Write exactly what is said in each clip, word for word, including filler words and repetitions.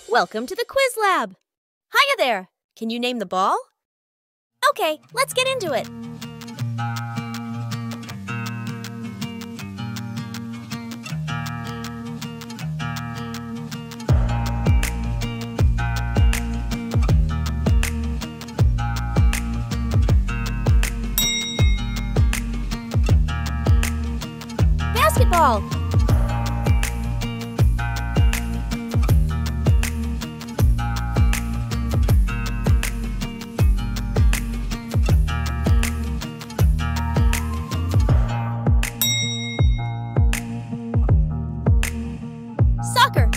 Welcome to the Quiz Lab. Hiya there. Can you name the ball? Okay, let's get into it. Basketball. Soccer.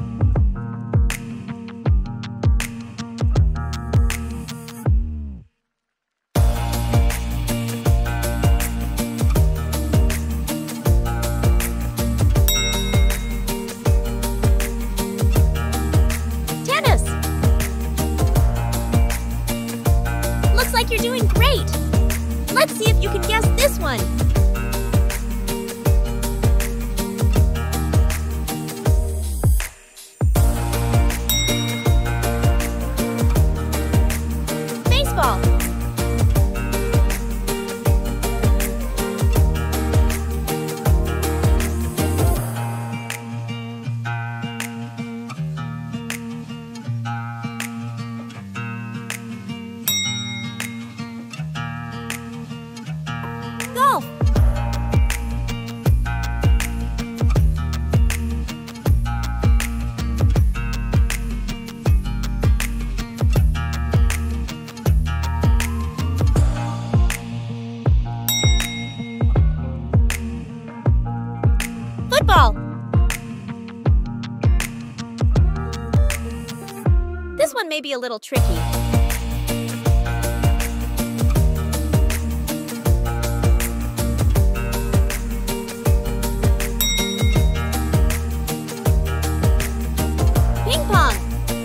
Tennis. Looks like you're doing great. Let's see if you can guess this one. Baseball. Golf. Football. This one may be a little tricky. Ping pong.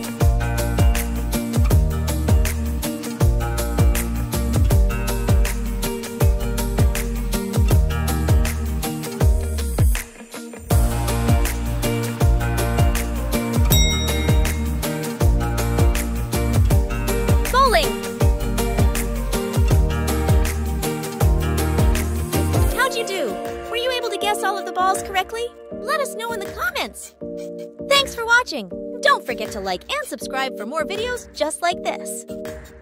Bowling. How'd you do? Were you able to guess all of the balls correctly? Let us know in the comments. Thanks for watching. Don't forget to like and subscribe for more videos just like this.